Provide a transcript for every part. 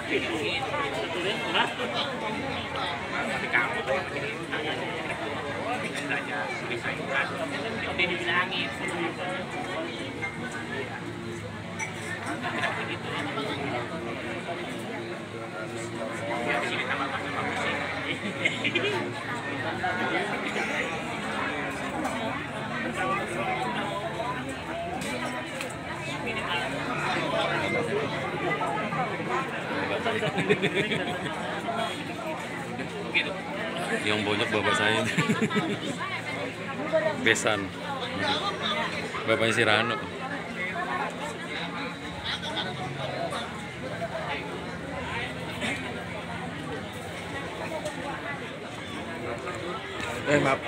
Yang bonyok bapak saya Besan, bapaknya si Rano. Maaf.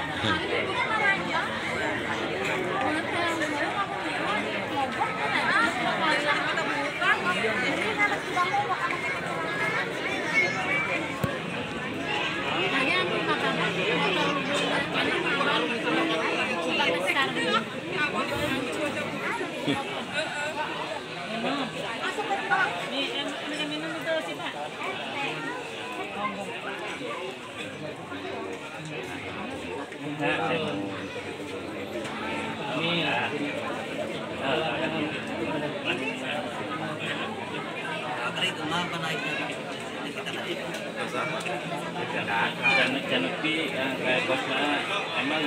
Jangan kayak bosnya emang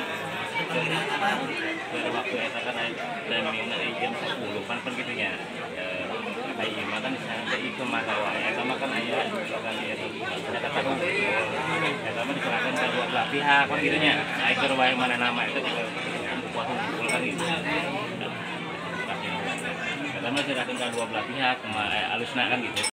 dari waktu itu kan jam 10 kan gitu ya. Kayak makan sampai itu mata waya sama kan ayah kan itu kata kamu ya sama diserahkan ke dua belah pihak kan gitunya. Aiker waya mana nama itu buat kumpul kan gitu. Karena diserahkan ke dua belah pihak sama alusna kan gitu.